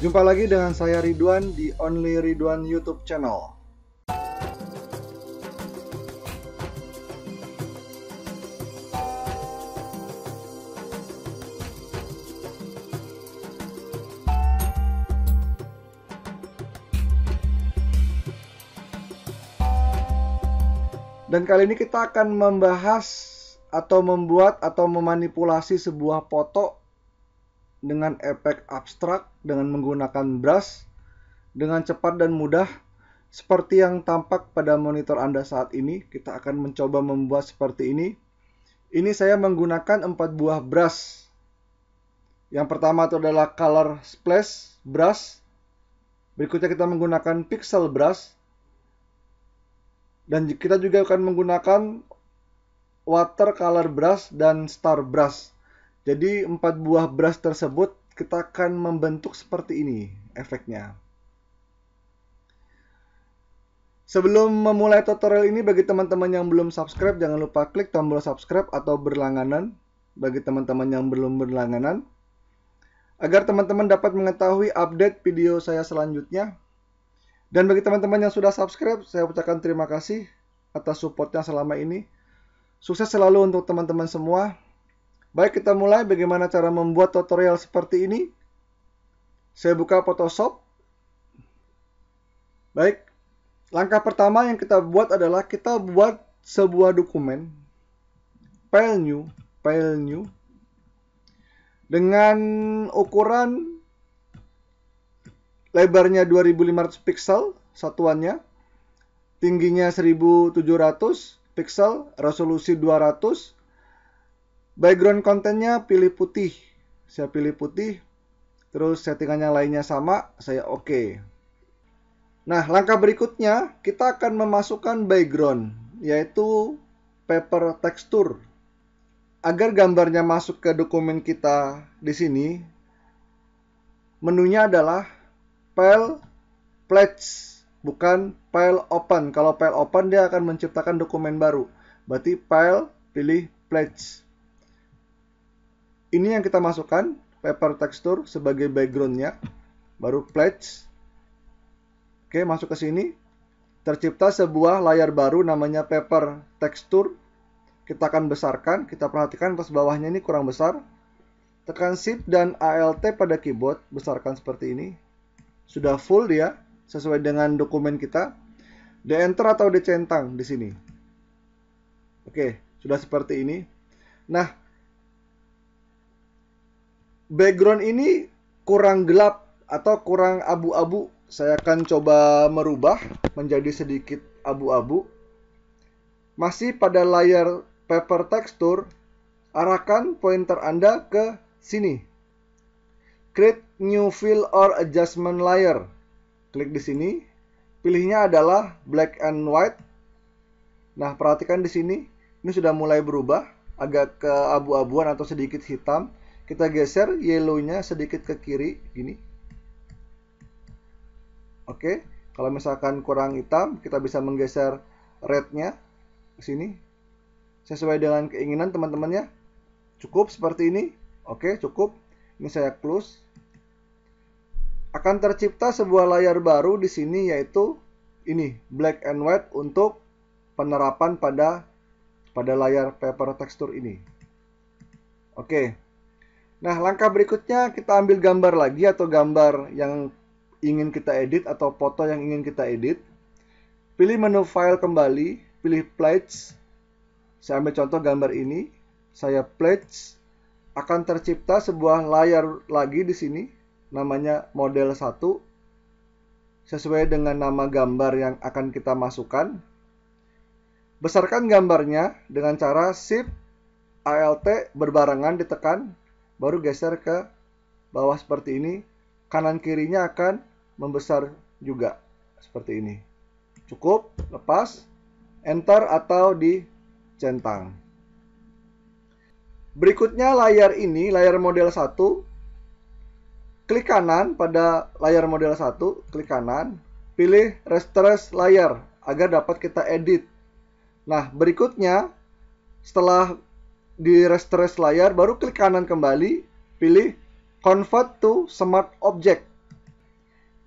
Jumpa lagi dengan saya Ridwan di Only Ridwan YouTube channel. Dan kali ini kita akan membahas atau membuat atau memanipulasi sebuah foto dengan efek abstrak dengan menggunakan brush dengan cepat dan mudah seperti yang tampak pada monitor Anda saat ini. Kita akan mencoba membuat seperti ini. Ini saya menggunakan 4 buah brush. Yang pertama itu adalah color splash brush. Berikutnya kita menggunakan pixel brush. Dan kita juga akan menggunakan watercolor brush dan star brush. Jadi 4 buah brush tersebut kita akan membentuk seperti ini efeknya. Sebelum memulai tutorial ini, bagi teman-teman yang belum subscribe, jangan lupa klik tombol subscribe atau berlangganan bagi teman-teman yang belum berlangganan, agar teman-teman dapat mengetahui update video saya selanjutnya. Dan bagi teman-teman yang sudah subscribe, saya ucapkan terima kasih atas supportnya selama ini. Sukses selalu untuk teman-teman semua. Baik, kita mulai bagaimana cara membuat tutorial seperti ini. Saya buka Photoshop. Baik, langkah pertama yang kita buat adalah kita buat sebuah dokumen. File new. Dengan ukuran lebarnya 2500 pixel satuannya, tingginya 1700 pixel, resolusi 200. Background kontennya pilih putih. Saya pilih putih. Terus settingannya lainnya sama, saya oke. Nah, langkah berikutnya kita akan memasukkan background, yaitu paper texture. Agar gambarnya masuk ke dokumen kita di sini, menunya adalah File Pledge, bukan File Open. Kalau File Open dia akan menciptakan dokumen baru. Berarti File, pilih Pledge. Ini yang kita masukkan, paper texture sebagai backgroundnya. Baru Pledge. Oke, masuk ke sini. Tercipta sebuah layar baru namanya paper texture. Kita akan besarkan. Kita perhatikan pas bawahnya ini kurang besar. Tekan Shift dan Alt pada keyboard. Besarkan seperti ini. Sudah full dia, sesuai dengan dokumen kita. Di enter atau dicentang di sini. Oke, sudah seperti ini. Nah, background ini kurang gelap atau kurang abu-abu. Saya akan coba merubah menjadi sedikit abu-abu. Masih pada layar paper texture, arahkan pointer Anda ke sini. Create new fill or adjustment layer. Klik di sini. Pilihnya adalah black and white. Nah, perhatikan di sini. Ini sudah mulai berubah. Agak ke abu-abuan atau sedikit hitam. Kita geser yellow-nya sedikit ke kiri. Gini. Oke. Kalau misalkan kurang hitam, kita bisa menggeser red-nya ke sini. Sesuai dengan keinginan teman-temannya. Cukup seperti ini. Oke, cukup. Ini saya close. Akan tercipta sebuah layar baru di sini, yaitu ini black and white untuk penerapan pada layar paper texture ini. Oke. Nah, langkah berikutnya kita ambil gambar lagi atau gambar yang ingin kita edit atau foto yang ingin kita edit. Pilih menu file kembali, pilih pledge. Saya ambil contoh gambar ini. Saya pledge. Akan tercipta sebuah layar lagi di sini, namanya model 1, sesuai dengan nama gambar yang akan kita masukkan. Besarkan gambarnya dengan cara Shift Alt berbarengan ditekan, baru geser ke bawah seperti ini. Kanan kirinya akan membesar juga seperti ini. Cukup, lepas, enter atau dicentang. Berikutnya layar ini, layar model 1. Klik kanan pada layar model 1, klik kanan, pilih Restore Layer agar dapat kita edit. Nah, berikutnya setelah di Restore Layer, baru klik kanan kembali, pilih Convert to Smart Object.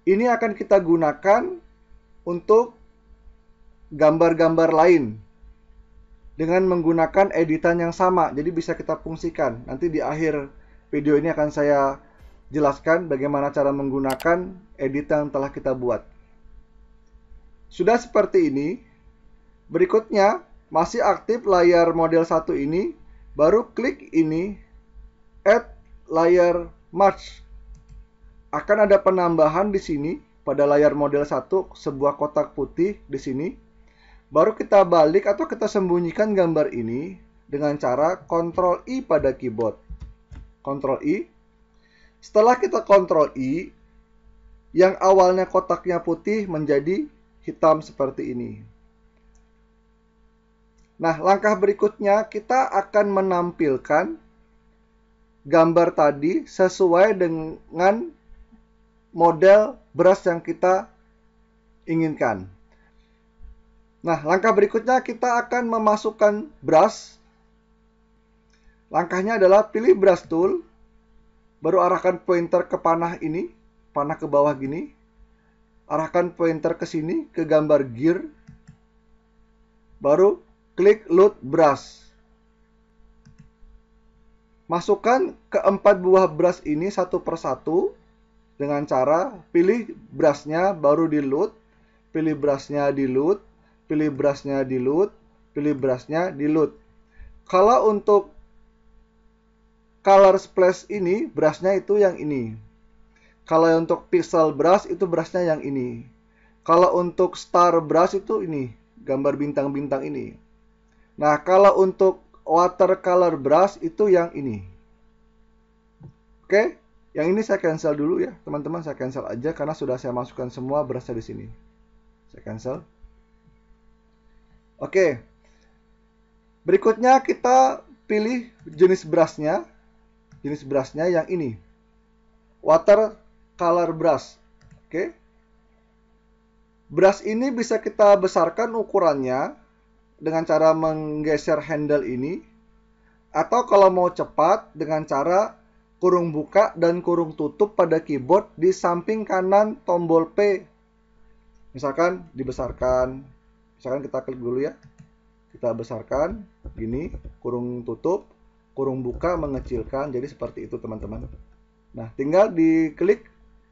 Ini akan kita gunakan untuk gambar-gambar lain dengan menggunakan editan yang sama. Jadi bisa kita fungsikan. Nanti di akhir video ini akan saya jelaskan bagaimana cara menggunakan edit yang telah kita buat. Sudah seperti ini. Berikutnya, masih aktif layar model 1 ini, baru klik ini, Add Layer Merge. Akan ada penambahan di sini pada layar model 1, sebuah kotak putih di sini. Baru kita balik atau kita sembunyikan gambar ini dengan cara Ctrl I pada keyboard. Ctrl I. Setelah kita Ctrl I, yang awalnya kotaknya putih menjadi hitam seperti ini. Nah, langkah berikutnya kita akan menampilkan gambar tadi sesuai dengan model brush yang kita inginkan. Nah, langkah berikutnya kita akan memasukkan brush. Langkahnya adalah pilih brush tool, baru arahkan pointer ke panah ini, panah ke bawah gini. Arahkan pointer ke sini, ke gambar gear. Baru klik load brush. Masukkan keempat buah brush ini satu persatu dengan cara pilih brushnya baru di load, pilih brushnya di load, pilih brushnya di load, pilih brushnya di load. Kalau untuk color splash ini, brushnya itu yang ini. Kalau untuk pixel brush itu brushnya yang ini. Kalau untuk star brush itu ini, gambar bintang-bintang ini. Nah, kalau untuk watercolor brush itu yang ini. Oke, yang ini saya cancel dulu ya, teman-teman. Saya cancel aja karena sudah saya masukkan semua brushnya di sini. Saya cancel. Oke. Berikutnya kita pilih jenis brushnya. Jenis brushnya yang ini. Watercolor brush. Oke. Brush ini bisa kita besarkan ukurannya dengan cara menggeser handle ini, atau kalau mau cepat dengan cara kurung buka dan kurung tutup pada keyboard di samping kanan tombol P. Misalkan dibesarkan, misalkan kita klik dulu ya, kita besarkan gini, kurung tutup, kurung buka, mengecilkan, jadi seperti itu teman-teman. Nah, tinggal diklik.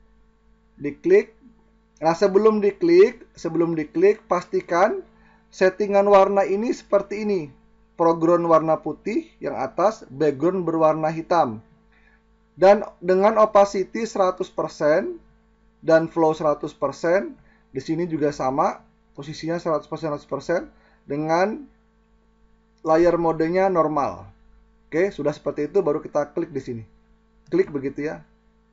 Nah, sebelum diklik pastikan settingan warna ini seperti ini. Foreground warna putih yang atas, background berwarna hitam. Dan dengan opacity 100% dan flow 100%, di sini juga sama, posisinya 100% dengan layar modenya normal. Oke, sudah seperti itu baru kita klik di sini. Klik begitu ya.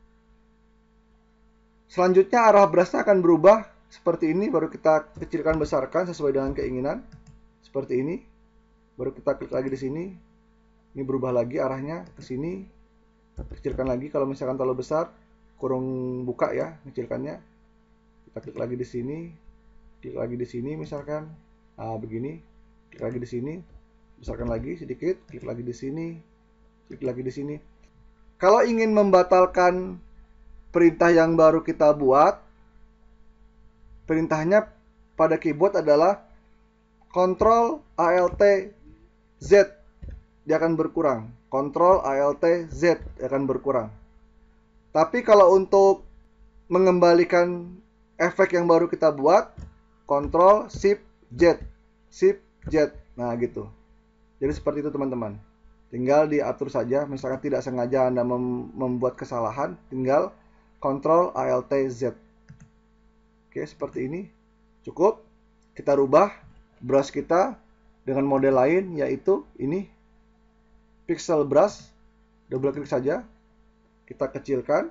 Selanjutnya arah brushnya akan berubah seperti ini, baru kita kecilkan besarkan sesuai dengan keinginan. Seperti ini. Baru kita klik lagi di sini. Ini berubah lagi arahnya ke sini. Kecilkan lagi kalau misalkan terlalu besar, kurung buka ya, kecilkannya. Kita klik lagi di sini. Klik lagi di sini misalkan. Nah, begini. Klik lagi di sini. Besarkan lagi sedikit, klik lagi di sini. Klik lagi di sini. Kalau ingin membatalkan perintah yang baru kita buat, perintahnya pada keyboard adalah Ctrl Alt Z, dia akan berkurang. Ctrl Alt Z akan berkurang. Tapi kalau untuk mengembalikan efek yang baru kita buat, Ctrl Shift Z, Shift Z. Nah, gitu. Jadi seperti itu teman-teman. Tinggal diatur saja, misalkan tidak sengaja Anda membuat kesalahan, tinggal Ctrl Alt Z. Oke, seperti ini. Cukup. Kita rubah brush kita dengan model lain, yaitu ini pixel brush. Double klik saja. Kita kecilkan.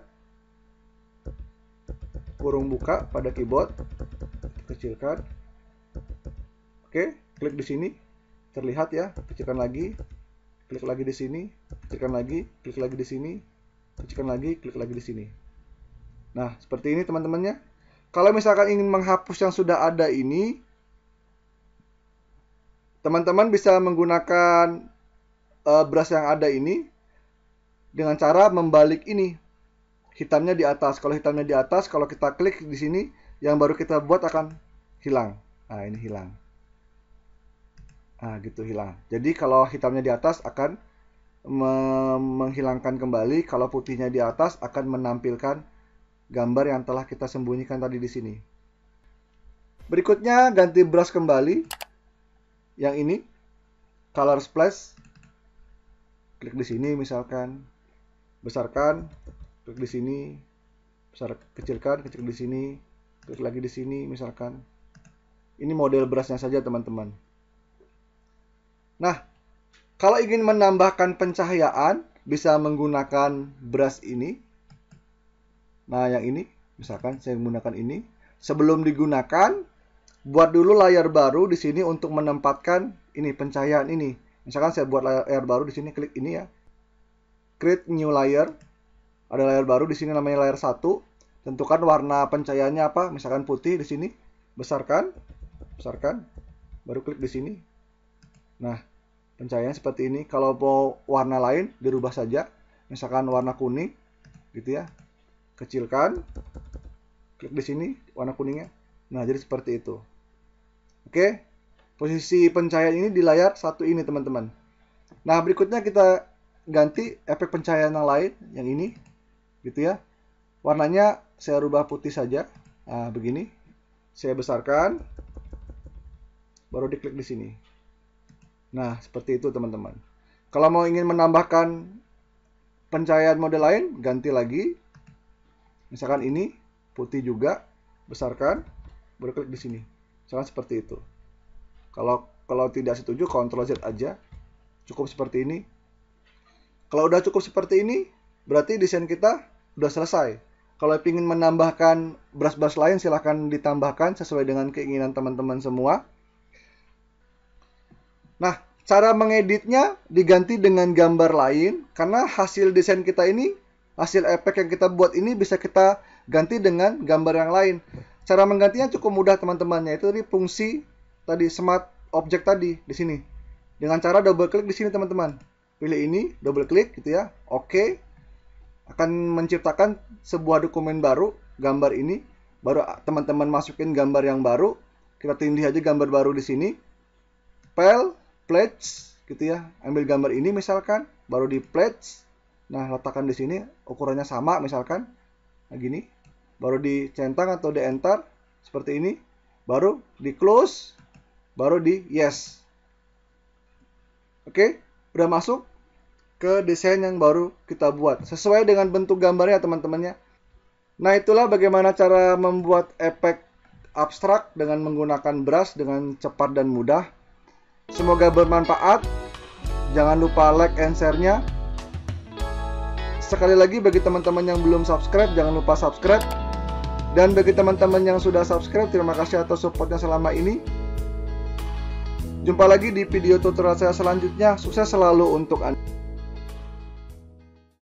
Kurung buka pada keyboard. Kecilkan. Oke, klik di sini. Terlihat ya, kecilkan lagi. Klik lagi di sini, kecilkan lagi, klik lagi di sini, kecilkan lagi, klik lagi di sini. Nah, seperti ini teman-temannya. Kalau misalkan ingin menghapus yang sudah ada ini, teman-teman bisa menggunakan brush yang ada ini dengan cara membalik ini. hitamnya di atas. Kalau hitamnya di atas, kalau kita klik di sini, yang baru kita buat akan hilang. Nah, ini hilang. Nah, gitu hilang. Jadi kalau hitamnya di atas akan menghilangkan kembali, kalau putihnya di atas akan menampilkan gambar yang telah kita sembunyikan tadi di sini. Berikutnya ganti brush kembali. Yang ini color splash. Klik di sini misalkan, besarkan, klik di sini, besar kecilkan, kecil di sini, klik lagi di sini misalkan. Ini model brushnya saja teman-teman. Nah, kalau ingin menambahkan pencahayaan bisa menggunakan brush ini. Nah, yang ini misalkan saya menggunakan ini. Sebelum digunakan, buat dulu layar baru di sini untuk menempatkan ini pencahayaan ini. Misalkan saya buat layar baru di sini, klik ini ya. Create new layer. Ada layar baru di sini namanya layar 1. Tentukan warna pencahayaannya apa? Misalkan putih di sini. Besarkan, besarkan. Baru klik di sini. Nah, pencahayaan seperti ini. Kalau mau warna lain dirubah saja. Misalkan warna kuning gitu ya. Kecilkan. Klik di sini warna kuningnya. Nah, jadi seperti itu. Oke. Posisi pencahayaan ini di layar 1 ini teman-teman. Nah, berikutnya kita ganti efek pencahayaan yang lain, yang ini gitu ya. Warnanya saya rubah putih saja. Nah, begini. Saya besarkan. Baru diklik di sini. Nah, seperti itu teman-teman. Kalau mau ingin menambahkan pencahayaan model lain, ganti lagi. Misalkan ini putih juga, besarkan, baru klik di sini. Misalkan seperti itu. Kalau tidak setuju, Ctrl Z aja. Cukup seperti ini. Kalau udah cukup seperti ini, berarti desain kita udah selesai. Kalau ingin menambahkan brush-brush lain, silahkan ditambahkan sesuai dengan keinginan teman-teman semua. Nah, cara mengeditnya diganti dengan gambar lain, karena hasil desain kita ini, hasil efek yang kita buat ini bisa kita ganti dengan gambar yang lain. Cara menggantinya cukup mudah teman-teman, yaitu di fungsi tadi smart object tadi di sini. Dengan cara double klik di sini teman-teman. Pilih ini, double klik gitu ya. Oke. Akan menciptakan sebuah dokumen baru, gambar ini. Baru teman-teman masukin gambar yang baru. Kita tindih aja gambar baru di sini. File, pledge gitu ya. Ambil gambar ini misalkan, baru di pledge. Nah, letakkan di sini, ukurannya sama misalkan. Nah, gini. Baru dicentang atau di enter seperti ini. Baru di close. Baru di yes. Oke, udah masuk ke desain yang baru kita buat. Sesuai dengan bentuk gambarnya teman-temannya. Nah, itulah bagaimana cara membuat efek abstrak dengan menggunakan brush dengan cepat dan mudah. Semoga bermanfaat. Jangan lupa like and share-nya. Sekali lagi bagi teman-teman yang belum subscribe, jangan lupa subscribe. Dan bagi teman-teman yang sudah subscribe, terima kasih atas supportnya selama ini. Jumpa lagi di video tutorial saya selanjutnya. Sukses selalu untuk Anda.